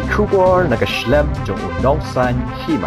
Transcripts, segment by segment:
Kubor nakaslab jong unongsan hima.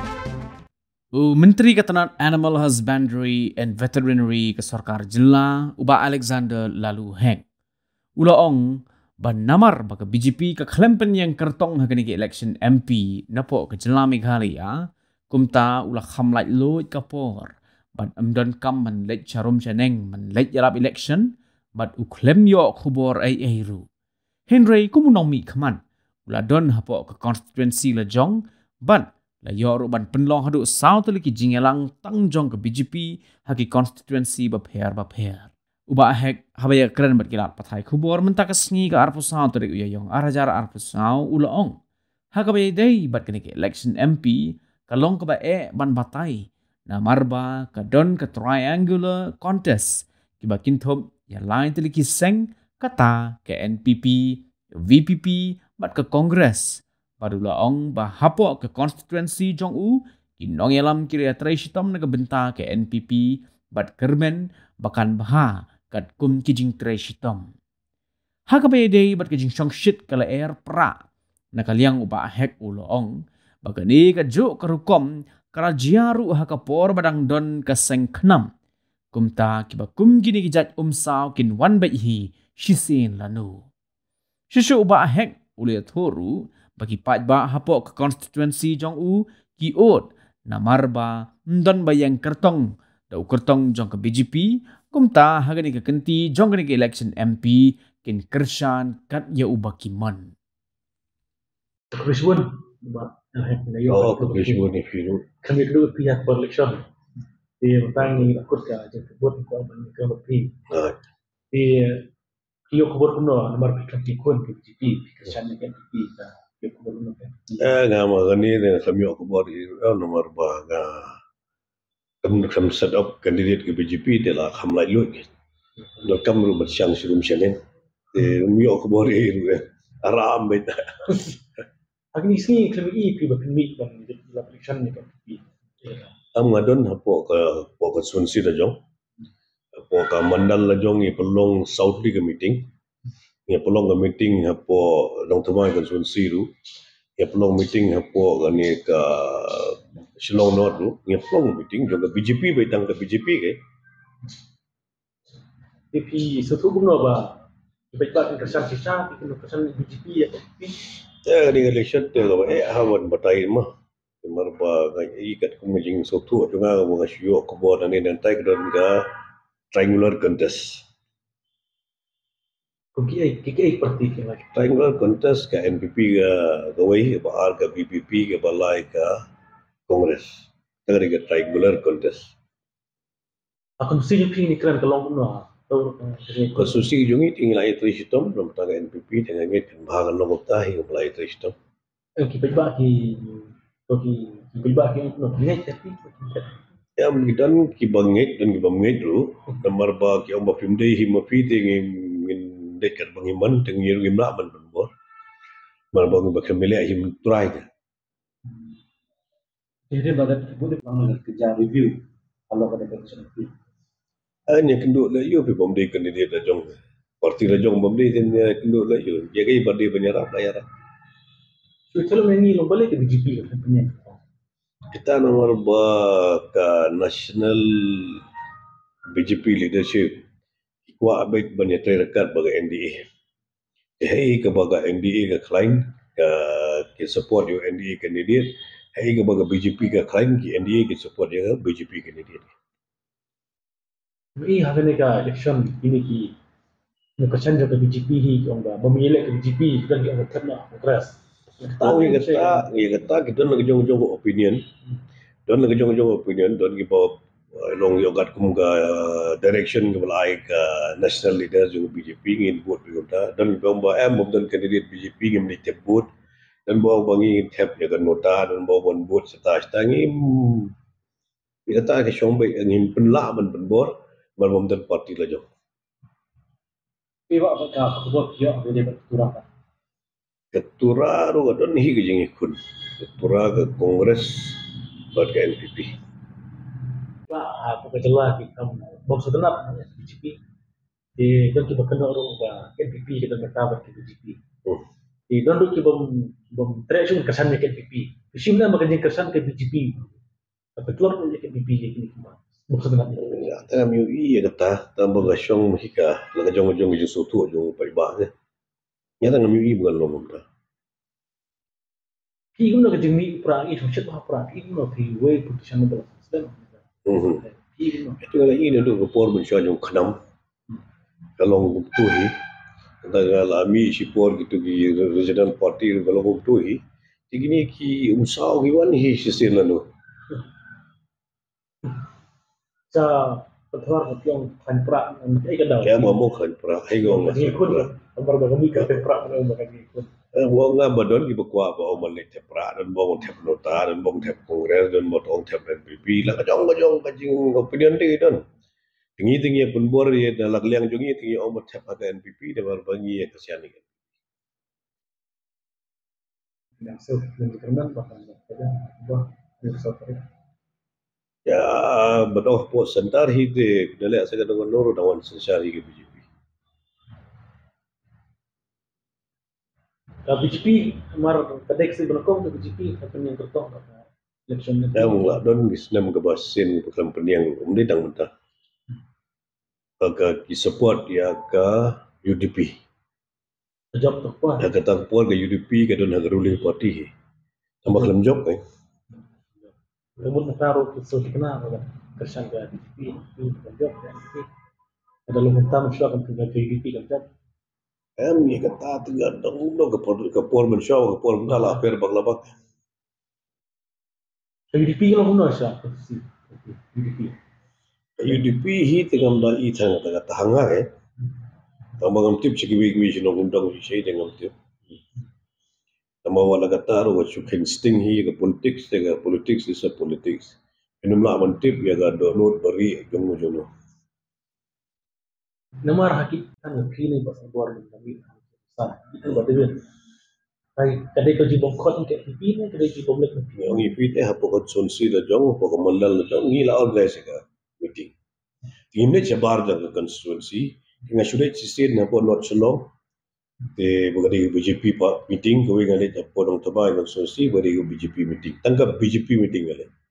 Menteri Ketenaga Animal Husbandry and Veterinary ke Sarkar Jilla Uba Alexander lalu heng. Ulaong ban namar baka BJP ke klempen yang kertong hagani ke election MP napo ke Jilla Meghalaya kumta ula khamlait loit kapor ban amdan kam man leit charum chaneng man leit yarap election bat uklem yo khubor ai ru. Henry kumunomi kaman ula don hapo ke constituency la jong ban la yor ban penlong hadu south liki jingelang tangjong ke BJP haki constituency bapher. Uba hek habaya keren berkilat pathai khubor mentak sngi ke arpu south rik uyayong arajar arpu south ulaong hakabay day bat kini ke election MP kalong ke ba ban batai na marba ka don ke triangular contest kiba kinthom ya lain teliki seng kata ke NPP VPP bat ke Kongres Padula ong bahapo ke constituency jong u kinong yalam kiri atrai shitom na benta ke NPP bat kermen bakan baha kat kum kijing trai shitom. Hakabay day bat kijing shong shit kala air pra na kaliang uba hek ulo ong bagani ka jo karukom kara jiaru hakapor badang don ka sengknam kumta kiba kum gini kijat umsaw kin wan bai hi shisin lanu. Shishu uba hek uli thoru bagi pajba hapo ke constituency jong u kiot na marba ndon bayang kertong dau kertong jong ke BJP kumta hagani ke kenti jong ke election MP kin kershan kat ya ubaki mon Keriswan ba keriswan itu kami kedua pihak berelection di tentang ini akut ka jeng kebut ko ban ke lebih di kio kebut kuno nomor 20 kun ke BJP kershan ke MP ka ngama gani dengan kami akbar nomor baga kami set up candidate ke BJP telah khamlai lut no kam ru bersyang surum syalen mi akbar iru aram bet agni sini kami pi bapmi ban election ni kan am ngadon hapo ka sunsi da jong hapo ka mandal la jong i pelong south di ke meeting ya pelong ke meeting hapo dong tumai kan sunsi ru ya pelong meeting hapo gani ka Shillong North ru ya pelong meeting jong ke BJP baitang ke BJP ke tapi setu kuno ba baik kershan kita kuno kershan BJP ya di election te ga hawan batai mah marba ngai ikat kumujing sotu tunga mga syo ko bo nani nantai don ga triangular contest KKI parti ke lagi triangular contest ka NPP ga gawai ba ar ka BPP ga balai ka Kongres tagri ga triangular contest akan CJP ni keren kalau kuno Konstitusi jungi tinggal air tristom dalam tangga NPP dengan ngit bahagian logok tahi mulai tristom. Kita bagi untuk ngit tapi ya mungkin kibangit dan kibangit dulu nomor bagi om bapim deh himapi dengan dekat bangiman dengan yiru gimla man penbor marbangi bakal milih him try jadi bagat boleh panggil kerja review kalau ada election hanya kenduk lah yo pi bomdei kandidat rajong parti rajong bomdei dan kenduk lah yo jagai badi penyerap layar so kalau ini lo balik ke BJP kan punya kita nomor ka national BJP leadership ikwa abait banyak rekat bagi NDA hei ke baga NDA ke klaim ke support yo NDA candidate hei ke baga BJP ke klaim ke NDA ke support yo BJP candidate ini hagane ka election ini ki kesan ke BJP hi onga memilih ke BJP dan di angkat na Kongres tahu ya kata kita nak jong opinion don nak jong opinion don ki bawa long yogat kumga direction ke balai ke national leader jong BJP ngin vote kita dan bomba dan candidate BJP ngin ditebut dan bawa bangi tap ya kan nota dan bawa vote serta ngi kita ke shombe ngin penla man penbor balbom dan parti la jong piwa ka buat ya boleh berturang ketura ro don hi gejing ikun ketura ke Kongres buat ke NPP aku kejelas kita bangsa tenap BJP di dan kita kena orang ke NPP kita bertabat ke BJP Di don tu bom traction kesan ke NPP. Simna makan kesan ke BJP. Tapi keluar ke NPP ini cuma. Maksudnya Ya, tengah MUI ya kata tambah gasyong mahika, laga jong suatu jong paibah ya. Ya tengah MUI bukan lomong dah. Ki guna ke jemi perang itu macam apa perang itu no di way putusan itu sedang. Ki guna. Itu kalau ini tu kepor mensyah jong kenam. Kalau tuhi, kalau ami sipor gitu di regional party kalau tuhi, tigini ki umsau kiwan hi sisin lalu. Sa petuar yang kan perang mereka dah. Ya mau kan pra, hai gong Ini pun ambar bagami ke perang mereka makan ikut. Wong nga badon ki bakwa ba o malit te pra dan bong te nota dan bong te kongres dan mot ong te NPP la kajong kajing opinion te don. Tinggi pun bor ye da lag liang jongi tinggi o mot te pa NPP de bar bangi ye kasian ni. Nah, so karena bahkan ada bah yang Ya badoh po sentar hi de dale sa kadang noro dawan sensari ke BJP. BJP mar kadek si berkong ke BJP akan yang tertong election Ya mula don gisnam ke basin pekan peniang umdi dang mentah. Ka ki support ya ka UDP. job tu apa Ya kata puan ke UDP ke don ruling party. Tambah kelam job eh. namun taruh so dikenal kan kesan ke BJP itu job kan ada lumayan mesti akan ke BJP kan job Ni kata tiga dong ke por mensyaw ke por mengala per baglabak. BJP kalau guna sah posisi BJP UDP hi tengam dal i thang ta tahanga eh. Tambah ngam tip sigi wi sino undang si dengan tip. Tambah wala kata ro what you can sting hi ke politics is a politics. Inumla man tip ya ga do not bari jong jono. nomor hakik kan kini pasal luar kami sah itu betul kai kadai ko jibong khot ke BJP ne kadai jibong lek Yang ipit hapo konsumsi la jong po malal la jong ngila organize ka meeting. Tingin jabar jang constituency nga sudah sistem na po not so long te bagadi BJP pa meeting ko ngale po nang tabay ng constituency bagadi BJP meeting tanggap BJP meeting ngale